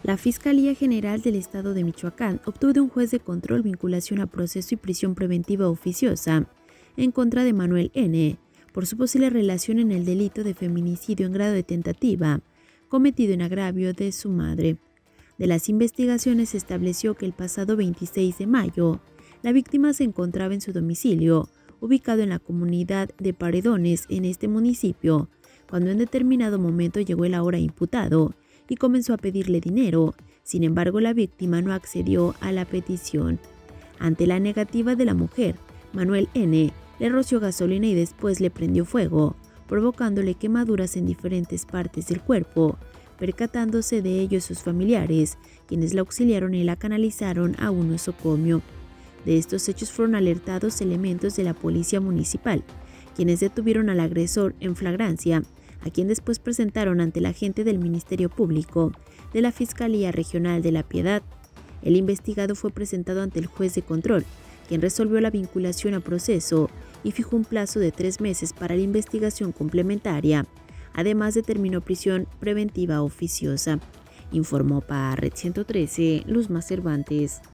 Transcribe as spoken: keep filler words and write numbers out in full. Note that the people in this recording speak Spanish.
La Fiscalía General del Estado de Michoacán obtuvo de un juez de control vinculación a proceso y prisión preventiva oficiosa en contra de Manuel N. por su posible relación en el delito de feminicidio en grado de tentativa cometido en agravio de su madre. De las investigaciones se estableció que el pasado veintiséis de mayo, la víctima se encontraba en su domicilio, ubicado en la comunidad de Paredones en este municipio, cuando en determinado momento llegó el ahora imputado y comenzó a pedirle dinero. Sin embargo, la víctima no accedió a la petición. Ante la negativa de la mujer, Manuel N. le roció gasolina y después le prendió fuego, provocándole quemaduras en diferentes partes del cuerpo. Percatándose de ello sus familiares, quienes la auxiliaron y la canalizaron a un nosocomio. De estos hechos fueron alertados elementos de la policía municipal, quienes detuvieron al agresor en flagrancia, a quien después presentaron ante la agente del Ministerio Público de la Fiscalía Regional de La Piedad. El investigado fue presentado ante el juez de control, quien resolvió la vinculación a proceso y fijó un plazo de tres meses para la investigación complementaria. Además, determinó prisión preventiva oficiosa. Informó para Red ciento trece, Luzma Cervantes.